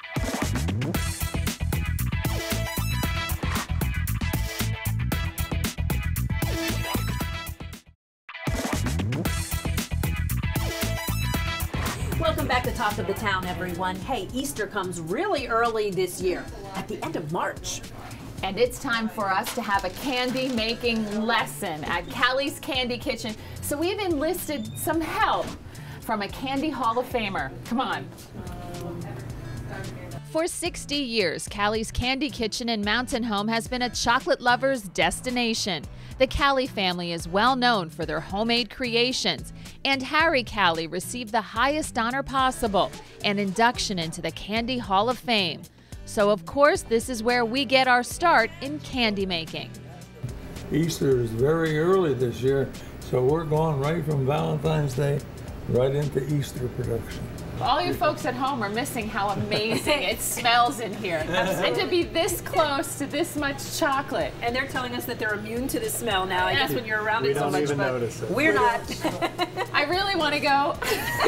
Welcome back to Talk of the Town, everyone. Hey, Easter comes really early this year, at the end of March. And it's time for us to have a candy making lesson at Callie's Candy Kitchen. So we've enlisted some help from a Candy Hall of Famer. Come on. For 60 years, Callie's Candy Kitchen in Mountain Home has been a chocolate lover's destination. The Callie family is well known for their homemade creations, and Harry Callie received the highest honor possible, an induction into the Candy Hall of Fame. So of course, this is where we get our start in candy making. Easter is very early this year, so we're going right from Valentine's Day right into Easter production. All you folks at home are missing how amazing it smells in here. And to be this close to this much chocolate. And they're telling us that they're immune to the smell now, I guess, when you're around it so much, even but notice it. we're not. I really want to go.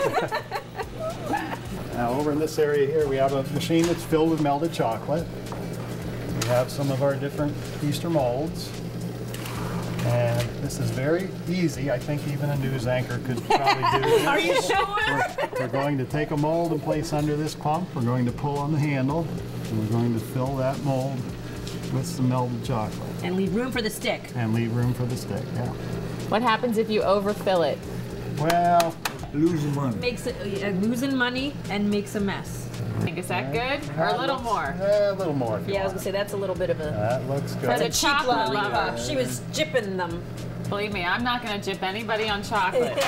Now over in this area here, we have a machine that's filled with melted chocolate. We have some of our different Easter molds. And this is very easy. I think even a news anchor could probably do this. Are you sure? We're going to take a mold and place under this pump. We're going to pull on the handle, and we're going to fill that mold with some melted chocolate. And leave room for the stick. And leave room for the stick, yeah. What happens if you overfill it? Well, losing money. Makes it losing money and makes a mess. Is that good? Or a little more? A little more. Yeah, I was gonna say that's a little bit of a. That looks good. For the cheap chocolate lollipop. lover. She was jipping them. Believe me, I'm not going to jip anybody on chocolate.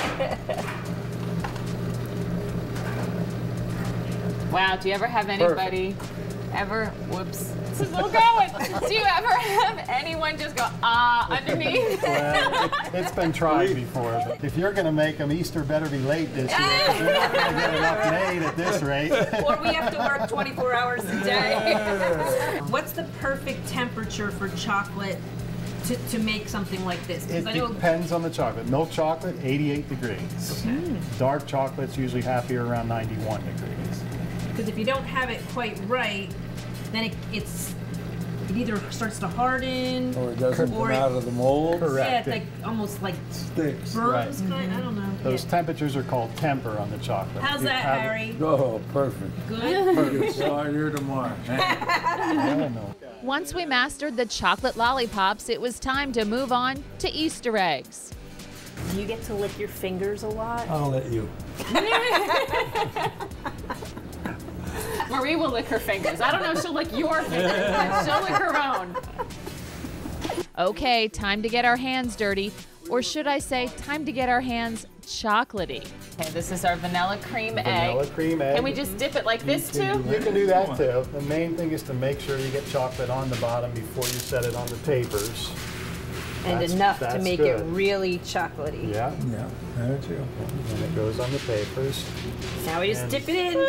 Wow, do you ever have anybody whoops, this is still going. Do you ever have anyone just go, underneath? Well, it's been tried before, but if you're going to make them, Easter better be late this year, because you're not going to get enough made at this rate. Or we have to work 24 hours a day. What's the perfect temperature for chocolate to make something like this? It depends on the chocolate. Milk chocolate, 88 degrees. Okay. Dark chocolate's usually happier around 91 degrees. Because if you don't have it quite right, then it either starts to harden or it doesn't come out of the mold. Correct. Yeah, it's like almost like sticks. burns, kind. I don't know. Those temperatures are called temper on the chocolate. How's that, Harry? Oh, perfect. Good? Perfect. Start here tomorrow. Once we mastered the chocolate lollipops, it was time to move on to Easter eggs. Do you get to lick your fingers a lot? I'll let you. Marie will lick her fingers. I don't know if she'll lick your fingers, but she'll lick her own. Okay, time to get our hands dirty. Or should I say, time to get our hands chocolatey. Okay, this is our vanilla cream egg. Vanilla cream egg. Can we just dip it like this too? You can do that too. The main thing is to make sure you get chocolate on the bottom before you set it on the papers. And enough to make it good. really chocolatey. Yeah. Yeah, that's you. And it goes on the papers. Now we just dip it in.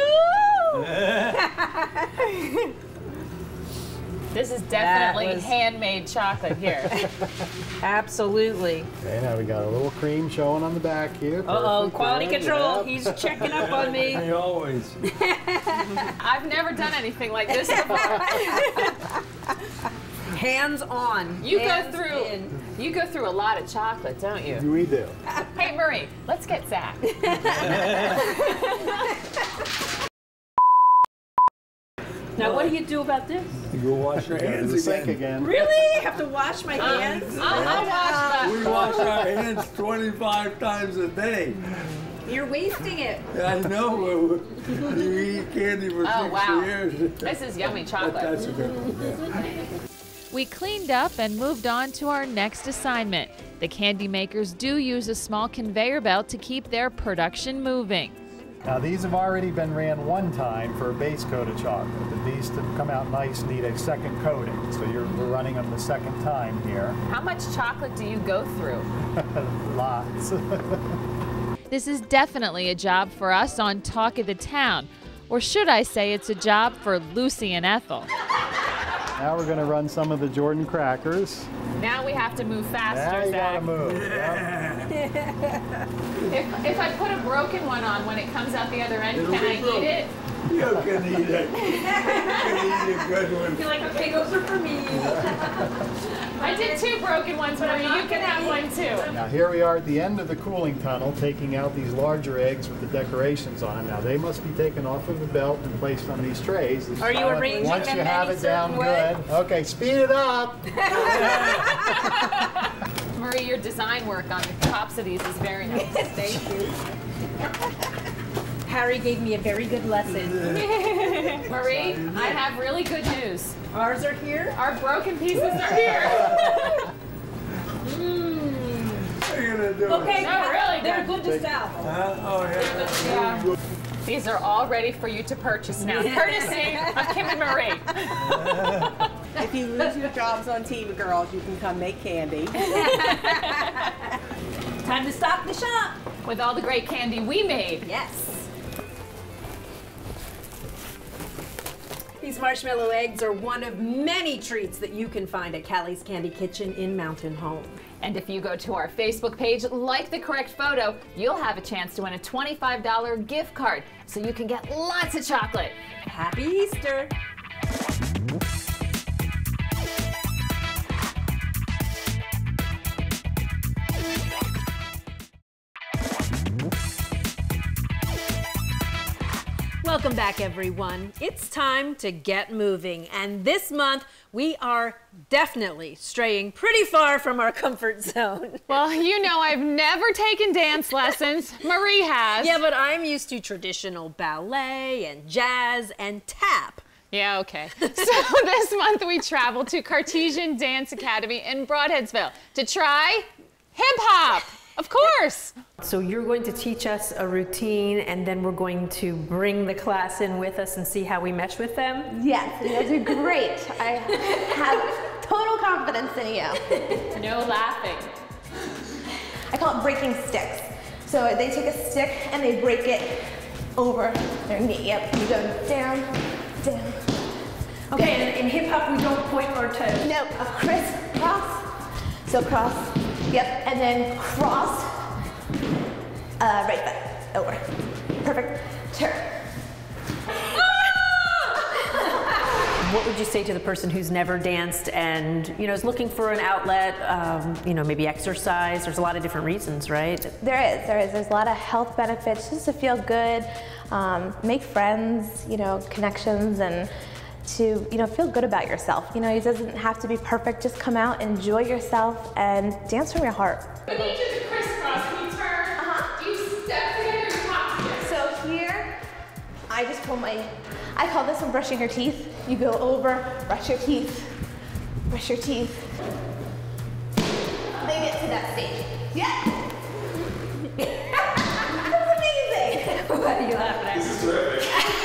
This is definitely handmade chocolate here. Absolutely. Okay, now we got a little cream showing on the back here. Uh-oh, Perfect. quality Good. control. Yep. He's checking up on me. Hey, always. I've never done anything like this before. Hands on. You Hands go through. in. You go through a lot of chocolate, don't you? We do. Hey, Marie, let's get Zach. Now, what do you do about this? You go wash your hands The sink again. Really? I have to wash my hands? I'll wash that. We wash our hands 25 times a day. You're wasting it. I know. You eat candy for 60 years. This is yummy chocolate. That's a good one. Yeah. We cleaned up and moved on to our next assignment. The candy makers do use a small conveyor belt to keep their production moving. Now these have already been ran one time for a base coat of chocolate, but these to come out nice need a second coating. So we're running them the second time here. How much chocolate do you go through? Lots. This is definitely a job for us on Talk of the Town. Or should I say it's a job for Lucy and Ethel. Now we're going to run some of the Jordan crackers. Now we have to move faster, Now you Zach. gotta move. If I put a broken one on when it comes out the other end, can I eat it? You can eat it. You can eat a good one. You're like, okay, those are for me. I did 2 broken ones, but you can have one too. Now here we are at the end of the cooling tunnel, taking out these larger eggs with the decorations on. Now they must be taken off of the belt and placed on these trays. Are you arranging Once them you have any it down certain way? good. Okay, speed it up. Marie, your design work on the tops of these is very nice. Thank you. Harry gave me a very good lesson. Marie, I have really good news. Ours are here? Our broken pieces are here. What are you gonna do? Okay, They're really they're good to sell. Oh, yeah. Yeah. These are all ready for you to purchase now, courtesy of Kim and Marie. If you lose your jobs on TV, girls, you can come make candy. Time to stock the shop. With all the great candy we made. Yes. These marshmallow eggs are one of many treats that you can find at Callie's Candy Kitchen in Mountain Home. And if you go to our Facebook page, like the correct photo, you'll have a chance to win a $25 gift card, so you can get lots of chocolate. Happy Easter! Welcome back, everyone. It's time to get moving, and this month we are definitely straying pretty far from our comfort zone. Well, you know I've never taken dance lessons. Marie has. Yeah, but I'm used to traditional ballet and jazz and tap. Yeah, okay. So this month we traveled to Cartesion Dance Academy in Broadheadsville to try hip-hop. Of course. So you're going to teach us a routine, and then we're going to bring the class in with us and see how we mesh with them? Yes, you'll do great. I have total confidence in you. No laughing. I call it breaking sticks. So they take a stick and they break it over their knee. Yep, you go down, down. Okay, and in hip hop we don't point our toes. No, a crisscross. So cross, yep, and then cross, right foot, over. Perfect, turn. What would you say to the person who's never danced and, you know, is looking for an outlet, you know, maybe exercise? There's a lot of different reasons, right? There is. There's a lot of health benefits just to feel good, make friends, you know, connections, and to, you know, feel good about yourself. You know, it doesn't have to be perfect. Just come out, enjoy yourself, and dance from your heart. I need you to crisscross. Can you turn? You step together and top together. So here, I just pull my, I call this one brushing your teeth. You go over, brush your teeth, brush your teeth. They get to that stage. Yeah. That's amazing. What are you laughing at? This is terrific.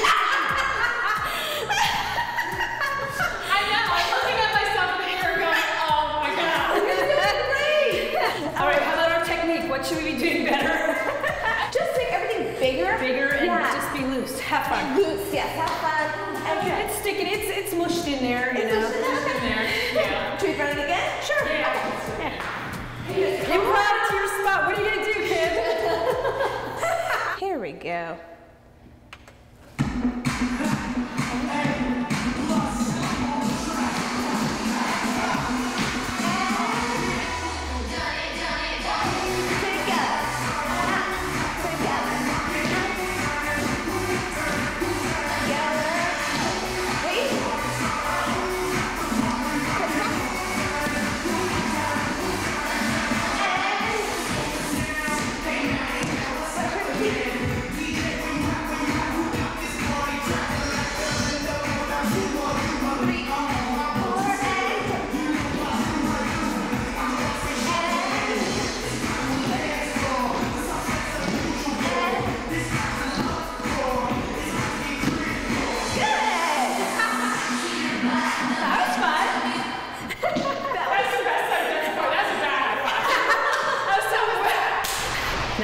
What should we be doing better? Just make everything bigger. Bigger and just be loose. Have fun. Loose, yes, have fun. Okay. It's sticking, it's mushed in there, you know. It's mushed in there. Yeah. Should we run it again? Sure. Yeah. Improv to your spot. What are you gonna do, kid? Here we go.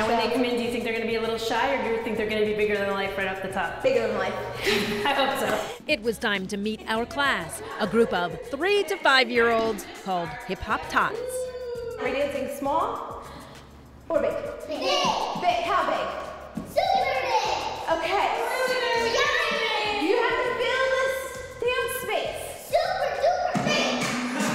Now, when they come in, do you think they're going to be a little shy, or do you think they're going to be bigger than life right off the top? Bigger than life. I hope so. It was time to meet our class, a group of 3 to 5-year-olds called Hip Hop Tots. Are we dancing small or big? Big. Big. How big? Super big. Okay. You have to fill this damn space. Super duper big.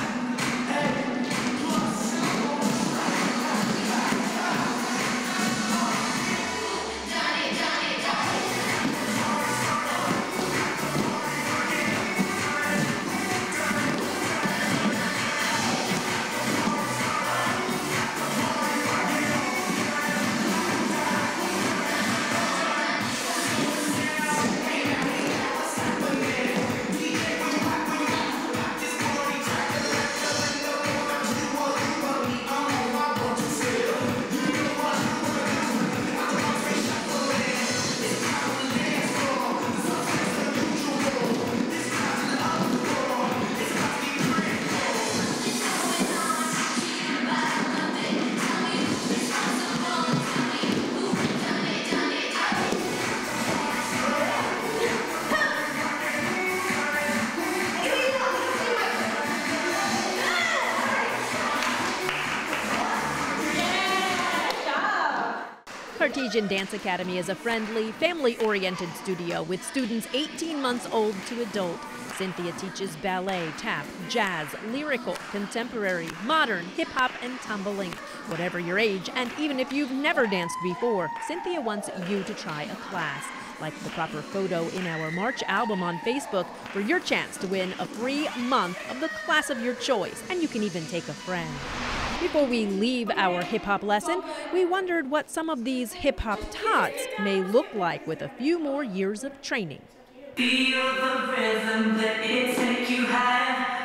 Cartesion Dance Academy is a friendly, family-oriented studio with students 18 months old to adult. Cynthia teaches ballet, tap, jazz, lyrical, contemporary, modern, hip-hop, and tumbling. Whatever your age, and even if you've never danced before, Cynthia wants you to try a class. Like the proper photo in our March album on Facebook for your chance to win a free month of the class of your choice, and you can even take a friend. Before we leave our hip-hop lesson, we wondered what some of these hip-hop tots may look like with a few more years of training. Feel the rhythm, let it take you high.